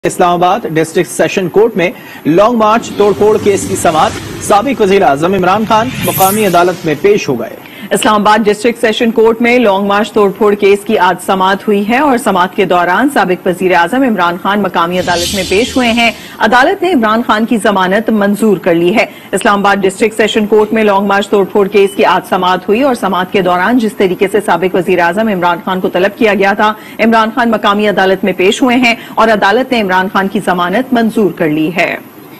اسلام آباد district session court میں long march توڑ پھوڑ کیس کی سماعت سابق وزیر اعظم عمران خان مقامی عدالت میں پیش ہو گئے۔ Islamabad district session court میں لانگ مارچ توڑ پھوڑ کیس کی آج سماعت ہوئی ہے اور سماعت کے دوران سابق وزیر اعظم عمران خان مقامی عدالت میں پیش ہوئے ہیں۔ عدالت نے عمران خان کی ضمانت منظور کر لی ہے۔ Islamabad district session court میں لانگ مارچ توڑ پھوڑ کیس کی آج سماعت ہوئی اور سماعت کے دوران جس طریقے سے سابق وزیر اعظم عمران خان کو طلب کیا گیا تھا، عمران خان مقامی عدالت میں پیش ہوئے ہیں اور عدالت نے عمران خان کی ضمانت منظور کر لی ہے۔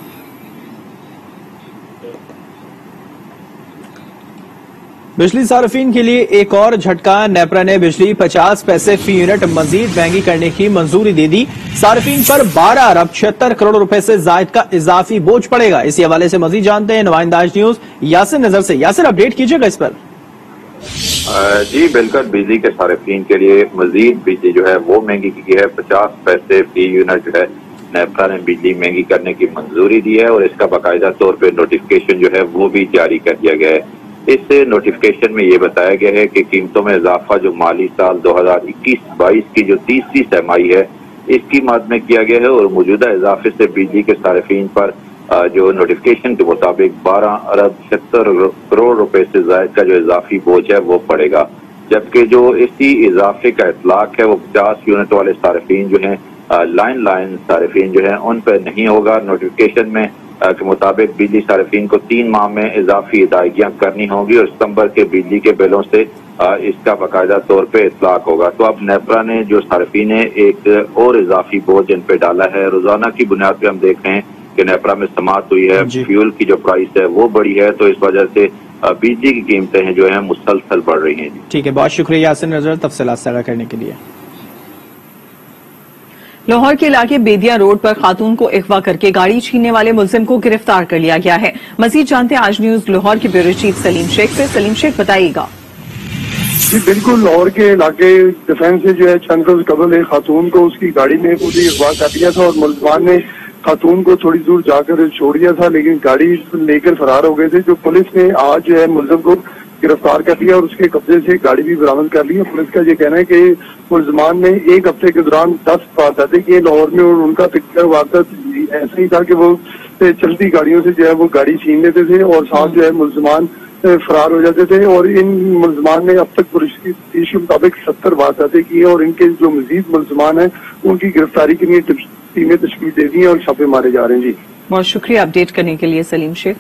بجلی صارفین کے لیے ایک اور جھٹکا، نیپرا نے بجلی 50 پیسے فی یونٹ مزید مہنگی کرنے کی منظوری دے دی۔ صارفین پر 12 ارب 76 کروڑ روپے سے زائد کا اضافی بوجھ پڑے گا۔ اسی حوالے سے مزید جانتے ہیں نمائندہ آج نیوز یاسر نظر سے۔ یاسر، اپڈیٹ کیجئے گا اس پر۔ جی بالکل، بجلی کے صارفین کے لیے مزید بجلی جو ہے وہ مہنگی کی ہے۔ 50 پیسے فی یونٹ جو ہے نیپرا نے بجلی مہنگی کرنے کی منظوری دی ہے اور اس کا باقاعدہ طور پہ نوٹیفکیشن جو ہے وہ بھی جاری کر دیا گیا ہے۔ اس نوٹیفکیشن میں یہ بتایا گیا ہے کہ قیمتوں میں اضافہ جو مالی سال 2021-22 کی جو تیسری سرمائی ہے اس کی مد میں کیا گیا ہے اور موجودہ اضافے سے بجلی کے صارفین پر جو نوٹیفکیشن کے مطابق 12 ارب 76 کروڑ روپے سے زائد کا جو اضافی بوجھ ہے وہ پڑے گا، جبکہ جو اسی اضافے کا اطلاق ہے وہ 50 یونٹ والے صارفین جو ہیں لائن صارفین جو ہیں ان پہ نہیں ہوگا۔ نوٹیفکیشن میں کے مطابق بجلی صارفین کو 3 ماہ میں اضافی ادائیگیاں کرنی ہوں گی اور ستمبر کے بجلی کے بلوں سے اس کا باقاعدہ طور پہ اطلاق ہوگا۔ تو اب نیپرا نے جو صارفین ہے ایک اور اضافی بوجھ ان پہ ڈالا ہے۔ روزانہ کی بنیاد پہ ہم دیکھ رہے ہیں کہ نیپرا میں سماعت ہوئی ہے، فیول کی جو پرائس ہے وہ بڑی ہے، تو اس وجہ سے بجلی کی قیمتیں ہیں جو ہیں مسلسل بڑھ رہی ہیں۔ ٹھیک ہے، بہت شکریہ یاسر نظر تفصیلات ساجھا کرنے کے لیے۔ لاہور کے علاقے بیدیا روڈ پر خاتون کو اغوا کر کے گاڑی چھیننے والے ملزم کو گرفتار کر لیا گیا ہے۔ مزید جانتے ہیں آج نیوز لاہور کے بیورو چیف سلیم شیخ سے۔ سلیم شیخ، بتائیے گا۔ جی بالکل، لاہور کے علاقے ڈیفینس سے جو ہے چند روز قبل ایک خاتون کو اس کی گاڑی میں خود ہی اغوا کر دیا تھا اور ملزمان نے خاتون کو تھوڑی دور جا کر چھوڑ دیا تھا، لیکن گاڑی لے کر فرار ہو گئے تھے۔ جو پولیس نے آج جو ہے ملزم کو گرفتار کر لیا اور اس کے قبضے سے گاڑی بھی برآمد کر لی ہے۔ پولیس کا یہ کہنا ہے کہ ملزمان نے ایک ہفتے کے دوران 10 وارداتیں کی لاہور میں اور ان کا فکر واردات ایسا ہی تھا کہ وہ چلتی گاڑیوں سے جو ہے وہ گاڑی چھین لیتے تھے اور ساتھ جو ہے ملزمان فرار ہو جاتے تھے، اور ان ملزمان نے اب تک پولیس کی تفتیش کے مطابق 70 وارداتیں کی ہیں اور ان کے جو مزید ملزمان ہیں ان کی گرفتاری کے لیے ٹیمیں تشکیل دے دی ہیں اور چھاپے مارے جا رہے ہیں۔ جی بہت شکریہ اپڈیٹ کرنے کے لیے سلیم شیخ۔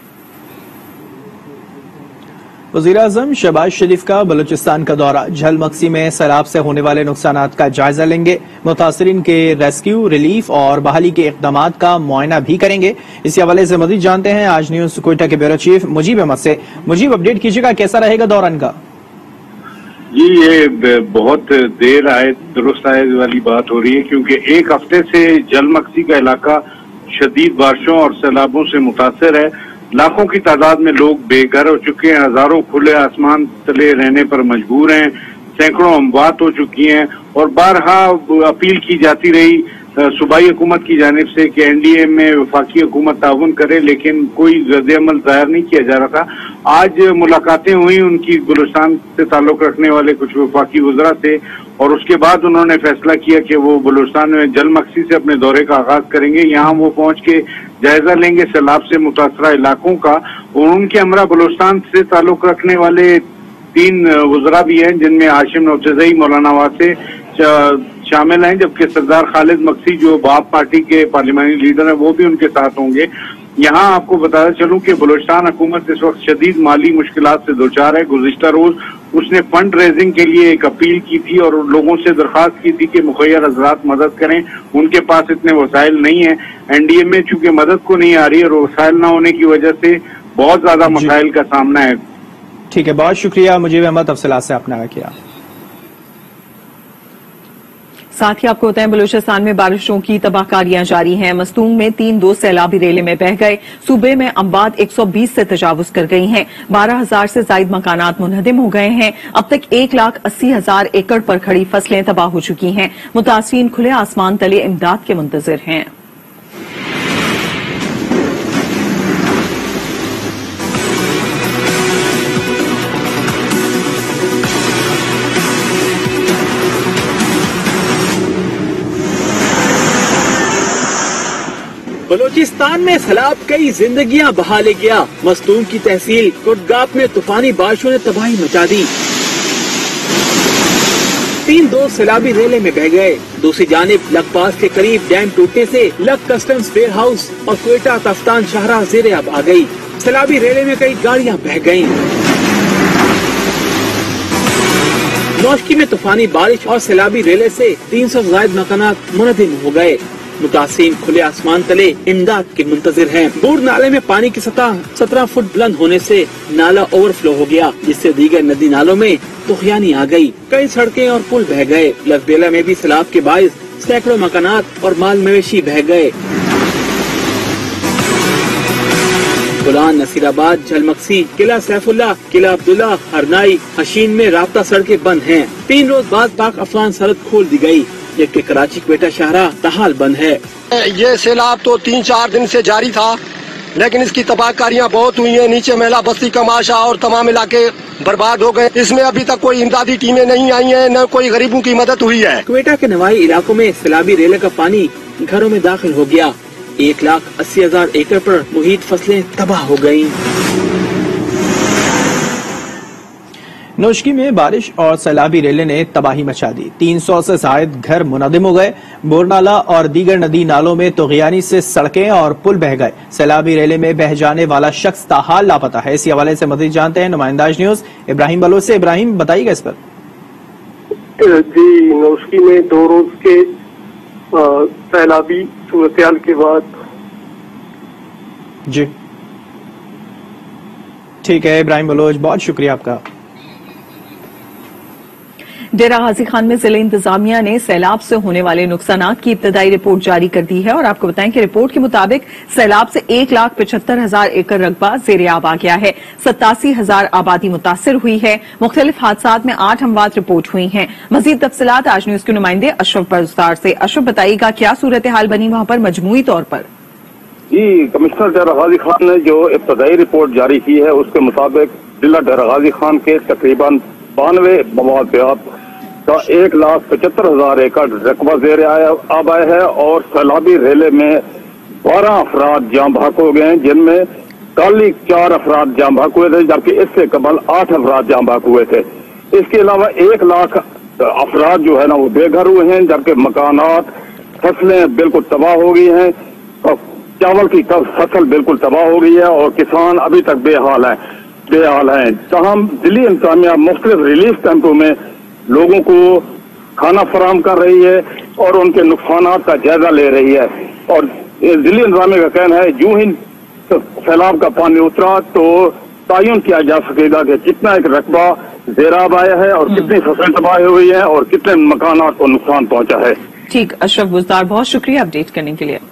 وزیر اعظم شہباز شریف کا بلوچستان کا دورہ، جھل مکسی میں سیلاب سے ہونے والے نقصانات کا جائزہ لیں گے، متاثرین کے ریسکیو، ریلیف اور بحالی کے اقدامات کا معائنہ بھی کریں گے۔ اسی حوالے سے مزید جانتے ہیں آج نیوز کوئٹہ کے بیورو چیف مجیب احمد سے۔ مجیب، اپڈیٹ کیجیے گا، کیسا رہے گا دورہ ان کا؟ جی یہ بہت دیر آئے درست آئے والی بات ہو رہی ہے، کیونکہ ایک ہفتے سے جھل مکسی کا علاقہ شدید بارشوں اور سیلابوں سے متاثر ہے۔ لاکھوں کی تعداد میں لوگ بے گھر ہو چکے ہیں، ہزاروں کھلے آسمان تلے رہنے پر مجبور ہیں، سینکڑوں اموات ہو چکی ہیں اور بارہا اپیل کی جاتی رہی صوبائی حکومت کی جانب سے کہ این ڈی اے میں وفاقی حکومت تعاون کرے، لیکن کوئی رد عمل ظاہر نہیں کیا جا رہا تھا۔ آج ملاقاتیں ہوئی ان کی بلوچستان سے تعلق رکھنے والے کچھ وفاقی وزراء سے، اور اس کے بعد انہوں نے فیصلہ کیا کہ وہ بلوچستان میں جھل مکسی سے اپنے دورے کا آغاز کریں گے۔ یہاں وہ پہنچ کے جائزہ لیں گے سیلاب سے متاثرہ علاقوں کا، اور ان کے ہمراہ بلوچستان سے تعلق رکھنے والے 3 وزراء بھی ہیں، جن میں ہاشم نوتزئی، مولانا واسع شامل ہیں، جبکہ سردار خالد مکسی جو باپ پارٹی کے پارلیمانی لیڈر ہیں وہ بھی ان کے ساتھ ہوں گے۔ یہاں آپ کو بتانا چلوں کہ بلوچستان حکومت اس وقت شدید مالی مشکلات سے دوچار ہے۔ گزشتہ روز اس نے فنڈ ریزنگ کے لیے ایک اپیل کی تھی اور لوگوں سے درخواست کی تھی کہ مخیر حضرات مدد کریں، ان کے پاس اتنے وسائل نہیں ہیں۔ این ڈی اے میں چونکہ مدد کو نہیں آ رہی اور وسائل نہ ہونے کی وجہ سے بہت زیادہ مسائل کا سامنا ہے۔ ٹھیک ہے، بہت شکریہ مجیب احمد، تفصیلات سے آپ نے آگاہ کیا۔ ساتھ ہی آپ کو بتائیں بلوچستان میں بارشوں کی تباہ کاریاں جاری ہیں۔ مستونگ میں 3 سیلابی ریلے میں بہہ گئے، صوبے میں اموات 120 سے تجاوز کر گئی ہیں، 12,000 سے زائد مکانات منہدم ہو گئے ہیں۔ اب تک 1,80,000 ایکڑ پر کھڑی فصلیں تباہ ہو چکی ہیں۔ متاثرین کھلے آسمان تلے امداد کے منتظر ہیں۔ بلوچستان میں سیلاب کئی زندگیاں بہا لے گیا. مستونگ کی تحصیل کوٹگاپ میں طوفانی بارشوں نے تباہی مچا دی. 3 دوست سیلابی ریلے میں بہ گئے. دوسری جانب لگ پاس کے قریب ڈیم ٹوٹنے سے لگ کسٹمز ویئر ہاؤس اور کوئٹہ تفتان شاہراہ زیر آب آ گئی. سیلابی ریلے میں کئی گاڑیاں بہ گئیں. نوشکی میں طوفانی بارش اور سیلابی ریلے سے 300 سے زائد مکانات منہدم ہو گئے. متاثرین کھلے آسمان تلے امداد کے منتظر ہیں. بور نالے میں پانی کی سطح 17 فٹ بلند ہونے سے نالا اوور فلو ہو گیا، جس سے دیگر ندی نالوں میں طغیانی آ گئی. کئی سڑکیں اور پل بہ گئے. لسبیلا میں بھی سیلاب کے باعث سینکڑوں مکانات اور مال مویشی بہ گئے. بلان، نصیر آباد، جھلمکسی، قلعہ سیف اللہ، قلعہ عبداللہ، ہرنائی، حشین میں رابطہ سڑکیں بند ہیں. 3 روز بعد پاک افغان سرحد کھول دی گئی، جبکہ کراچی کوئٹہ شاہراہ تاحال بند ہے. یہ سیلاب تو 3-4 دن سے جاری تھا، لیکن اس کی تباہ کاریاں بہت ہوئی ہیں. نیچے میلا بستی کا معاشہ اور تمام علاقے برباد ہو گئے. اس میں ابھی تک کوئی امدادی ٹیمیں نہیں آئی ہیں، نہ کوئی غریبوں کی مدد ہوئی ہے. کوئٹہ کے نواحی علاقوں میں سیلابی ریلے کا پانی گھروں میں داخل ہو گیا. 1,80,000 ایکڑ پر محیط فصلیں تباہ ہو گئیں. نوشکی میں بارش اور سیلابی ریلے نے تباہی مچا دی. 300 سے زائد گھر منہدم ہو گئے. بورنالا اور دیگر ندی نالوں میں طغیانی سے سڑکیں اور پل بہ گئے. سیلابی ریلے میں بہ جانے والا شخص تاحال لاپتہ ہے. اسی حوالے سے مزید جانتے ہیں نمائندہ آج نیوز ابراہیم بلوچ سے. ابراہیم، بتائیے گا اس پر. جی، نوشکی میں 2 روز کے سیلابی صورتحال کے بعد جی ٹھیک ہے ابراہیم بلوچ، بہت شکریہ آپ کا. ڈیرہ غازی خان میں ضلع انتظامیہ نے سیلاب سے ہونے والے نقصانات کی ابتدائی رپورٹ جاری کر دی ہے اور آپ کو بتائیں کہ رپورٹ کے مطابق سیلاب سے 1,75,000 ایکڑ رقبہ زیر آب آ گیا ہے. 87,000 آبادی متاثر ہوئی ہے. مختلف حادثات میں 8 اموات رپورٹ ہوئی ہیں. مزید تفصیلات آج نیوز کے نمائندے اشرف برزدار سے. اشرف، بتائیے گا کیا صورتحال بنی وہاں پر مجموعی طور پر؟ جی، کمشنر ڈیرہ غازی خان نے جو ابتدائی رپورٹ جاری کی ہے اس کے مطابق ضلع ڈیرہ غازی خان کے تقریباً 92 مواقعات کا 1,75,000 ایکڑ رقبہ زیر آب آئے ہے اور سیلابی ریلے میں 12 افراد جاں بحق ہو گئے ہیں، جن میں کل 4 افراد جاں بحق ہوئے تھے، جبکہ اس سے قبل 8 افراد جاں بحق ہوئے تھے. اس کے علاوہ 1 لاکھ افراد جو ہے نا وہ بے گھر ہوئے ہیں، جبکہ مکانات، فصلیں بالکل تباہ ہو گئی ہیں. چاول کی فصل بالکل تباہ ہو گئی ہے اور کسان ابھی تک بے حال ہیں. تاہم ضلعی انتظامیہ مختلف ریلیف کیمپوں میں لوگوں کو کھانا فراہم کر رہی ہے اور ان کے نقصانات کا جائزہ لے رہی ہے. اور ضلعی انتظامیہ کا کہنا ہے جو ہی سیلاب کا پانی اترا تو تعین کیا جا سکے گا کہ کتنا ایک رقبہ زیر آب آیا ہے اور کتنی فصلیں تباہ ہوئی ہیں اور کتنے مکانات کو نقصان پہنچا ہے. ٹھیک، اشرف برزدار، بہت شکریہ اپڈیٹ کرنے کے لیے.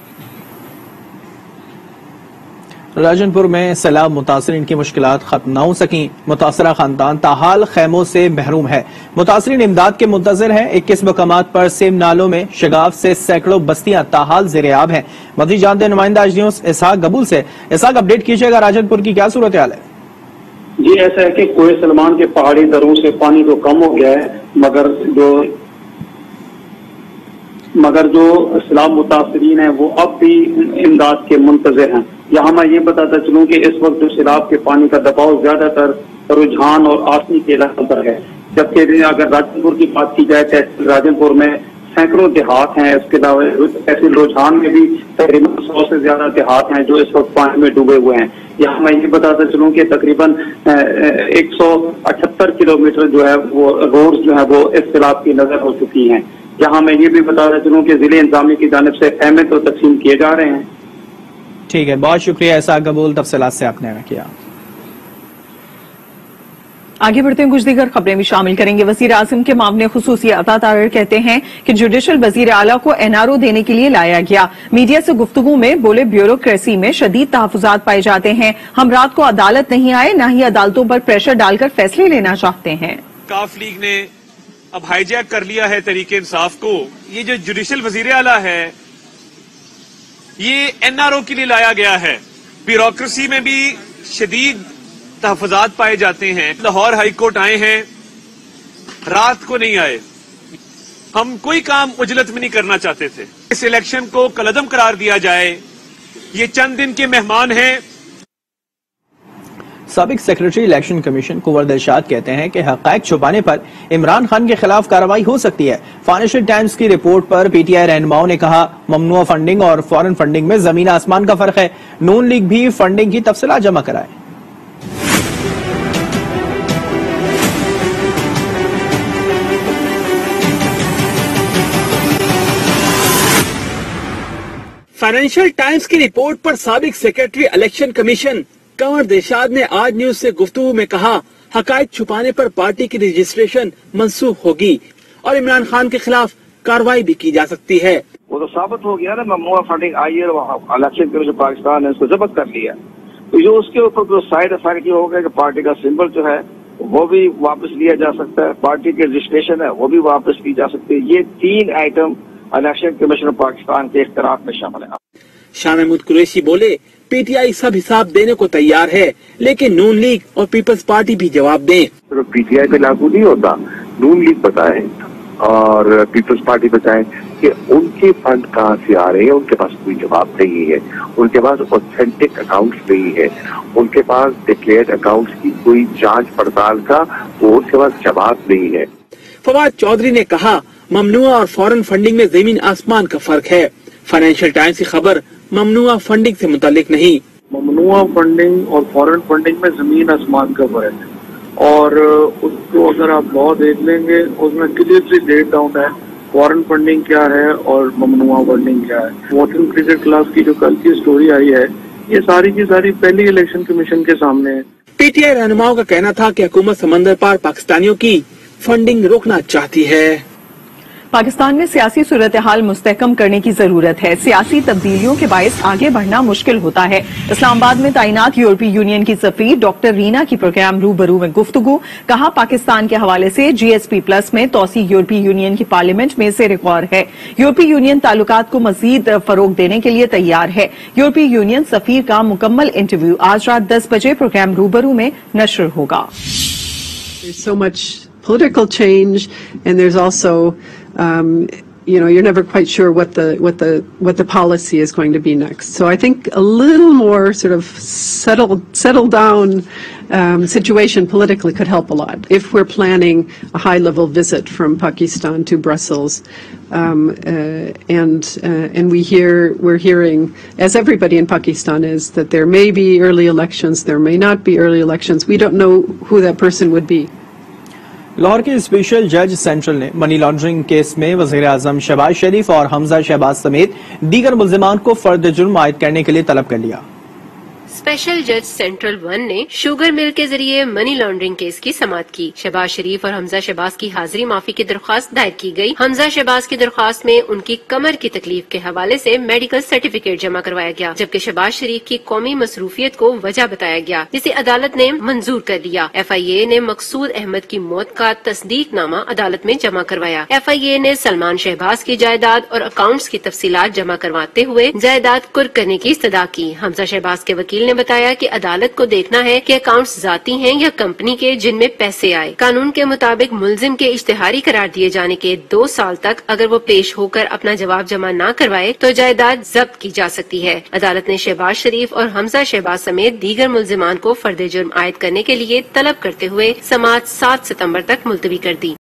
راجن پور میں سیلاب متاثرین کی مشکلات ختم نہ ہو سکیں. متاثرہ خاندان تاحال خیموں سے محروم ہے. متاثرین امداد کے منتظر ہیں. 21 مقامات پر سیم نالوں میں شگاف سے سینکڑوں بستیاں تاحال زیر آب ہیں. مزید جانتے ہیں نمائندہ آج نیوز اسحاق گبول سے. اسحاق، اپڈیٹ کیجیے گا راجن پور کی کیا صورتحال ہے؟ جی، ایسا ہے کہ کوہ سلمان کے پہاڑی دروں سے پانی تو کم ہو گیا ہے، مگر جو سیلاب متاثرین ہیں وہ اب بھی امداد کے منتظر ہیں. یہاں میں یہ بتاتا چلوں کہ اس وقت جو سیلاب کے پانی کا دباؤ زیادہ تر رجحان اور آسنی کے علاقوں پر ہے، جبکہ اگر راجن پور کی بات کی جائے تحصیل راجن پور میں سینکڑوں دیہات ہیں. اس کے علاوہ تحصیل رجحان میں بھی تقریباً 100 سے زیادہ دیہات ہیں جو اس وقت پانی میں ڈوبے ہوئے ہیں. یہاں میں یہ بتاتا چلوں کہ تقریباً 178 کلومیٹر جو ہے وہ روڈز جو ہے وہ اس سیلاب کی نظر ہو چکی ہیں. یہاں میں یہ بھی بتاتا چلوں کہ ضلع انتظامیہ کی جانب سے خیمے تو تقسیم کیے جا رہے ہیں. ٹھیک ہے، بہت شکریہ اسحاق گبول، تفصیلات سے آپ نے کیا. آگے بڑھتے ہیں، کچھ دیگر خبریں بھی شامل کریں گے. وزیر اعظم کے معاون خصوصی عطا طاہر کہتے ہیں کہ جوڈیشل وزیر اعلیٰ کو NRO دینے کے لیے لایا گیا. میڈیا سے گفتگو میں بولے بیوروکریسی میں شدید تحفظات پائے جاتے ہیں. ہم رات کو عدالت نہیں آئے، نہ ہی عدالتوں پر پریشر ڈال کر فیصلے لینا چاہتے ہیں. کاف لیگ نے اب ہائی جیک کر لیا ہے تحریک انصاف کو. یہ جو جوڈیشل وزیر اعلیٰ ہے یہ NRO کے لیے لایا گیا ہے. بیوروکریسی میں بھی شدید تحفظات پائے جاتے ہیں. لاہور ہائی کورٹ آئے ہیں، رات کو نہیں آئے. ہم کوئی کام عجلت میں نہیں کرنا چاہتے تھے. اس الیکشن کو کالعدم قرار دیا جائے ये चंद दिन के मेहमान हैं। साबिक secretary election commission Kunwar Dilshad कहते हैं कि हक़ाइक़ छुपाने पर इमरान खान के खिलाफ कार्रवाई हो सकती है। फाइनेंशियल टाइम्स की रिपोर्ट पर पीटीआई रहनुमाओं ने कहा, ममनुआ फंडिंग और फॉरेन फंडिंग में जमीन आसमान का फर्क है। नून लीग भी फंडिंग की तफसीलात जमा कराए। फाइनेंशियल टाइम्स की रिपोर्ट पर साबिक secretary election commission Kunwar Dilshad ने आज न्यूज से गुफ्तगू में कहा, हक़ाइक़ छुपाने पर पार्टी की रजिस्ट्रेशन मंसूख होगी और इमरान खान के खिलाफ कार्रवाई भी की जा सकती है। वो तो साबित हो गया ना, ममनुआ फंडिंग आई है, इलेक्शन कमीशन पाकिस्तान ने उसको जब्त कर लिया। तो जो उसके ऊपर जो साइड इफेक्ट ये होगा कि पार्टी का सिंबल जो है वो भी वापस लिया जा सकता है, पार्टी की रजिस्ट्रेशन है वो भी वापस ली जा सकती है। ये 3 आइटम इलेक्शन कमीशन पाकिस्तान के इख्तिरार में शामिल है। शाह महमूद कुरैशी बोले, पीटीआई सब हिसाब देने को तैयार है, लेकिन नून लीग और पीपल्स पार्टी भी जवाब दें। तो पीटीआई पे लागू नहीं होता, नून लीग बताए और पीपल्स पार्टी बताए कि उनके फंड कहाँ से आ रहे हैं, उनके पास कोई जवाब नहीं है, उनके पास ऑथेंटिक अकाउंट्स नहीं है, उनके पास डिक्लेयर्ड अकाउंट्स की कोई जांच पड़ताल का वो उनके पास जवाब नहीं है। फवाद चौधरी ने कहा, ममनुआ और फॉरेन फंडिंग में जमीन आसमान का फर्क है। फाइनेंशियल टाइम्स की खबर ममनुआ फंडिंग से मुतालिक नहीं। ममनुआ फंडिंग और फॉरेन फंडिंग में जमीन आसमान का फर्क है और उसको अगर आप लॉ देख लेंगे उसमें क्लियरली लेट डाउन है फॉरेन फंडिंग क्या है और ममनुआ फंडिंग क्या है। वोटिंग क्रिकेट क्लास की जो कल की स्टोरी आई है, ये सारी की सारी पहली इलेक्शन कमीशन के सामने है। पीटीआई रहनुमाओं का कहना था कि हुकूमत समंदर पार पाकिस्तानियों की फंडिंग रोकना चाहती है। पाकिस्तान में सियासी सूरत हाल मुस्तहकम करने की जरूरत है। सियासी तब्दीलियों के बायस आगे बढ़ना मुश्किल होता है। इस्लामाबाद में तैनात यूरोपीय यूनियन की सफीर डॉक्टर रीना की प्रोग्राम रूबरू में गुफ्तगू। कहा, पाकिस्तान के हवाले से GSP प्लस में तोसी यूरोपीय यूनियन की पार्लियामेंट में से रिकॉर्ड है। यूरोपीय यूनियन ताल्लुकात को मजीद फरोग देने के लिए तैयार है। यूरोपीय यूनियन सफीर का मुकम्मल इंटरव्यू आज रात 10 बजे प्रोग्राम रूबरू में नशर होगा। Political change, and there's also, you're never quite sure what the policy is going to be next. So I think a little more sort of settle down situation politically could help a lot. If we're planning a high-level visit from Pakistan to Brussels, and we're hearing, as everybody in Pakistan is, that there may be early elections, there may not be early elections. We don't know who that person would be. Lahore के special जज central ने money laundering case में वज़ीर आज़म शहबाज शरीफ और हमजा शहबाज समेत दीगर मुल्ज़िमान को फर्द जुर्म आयद करने के लिए तलब कर लिया। स्पेशल जज सेंट्रल 1 ने शुगर मिल के जरिए मनी लॉन्ड्रिंग केस की समाअत की। शहबाज शरीफ और हमजा शहबाज की हाजिरी माफी की दरख्वास्त दायर की गई। हमजा शहबाज की दरख्वास्त में उनकी कमर की तकलीफ के हवाले से मेडिकल सर्टिफिकेट जमा करवाया गया, जबकि शहबाज शरीफ की कौमी मसरूफियत को वजह बताया गया, जिसे अदालत ने मंजूर कर लिया। FIA ने मकसूद अहमद की मौत का तस्दीकनामा अदालत में जमा करवाया। FIA ने सलमान शहबाज की जायदाद और अकाउंट्स की तफसीलात जमा करवाते हुए जायदाद कुर्क करने की इस्तदा की। हमजा शहबाज के वकील ने बताया कि अदालत को देखना है कि अकाउंट्स जाती हैं या कंपनी के जिनमें पैसे आए। कानून के मुताबिक मुल्जिम के इश्तिहारी करार दिए जाने के 2 साल तक अगर वो पेश होकर अपना जवाब जमा न करवाए तो जायदाद जब्त की जा सकती है। अदालत ने शहबाज शरीफ और हमजा शहबाज समेत दीगर मुल्जिमान को फर्द जुर्म आयद करने के लिए तलब करते हुए समाअत 7 सितंबर तक मुलतवी कर दी।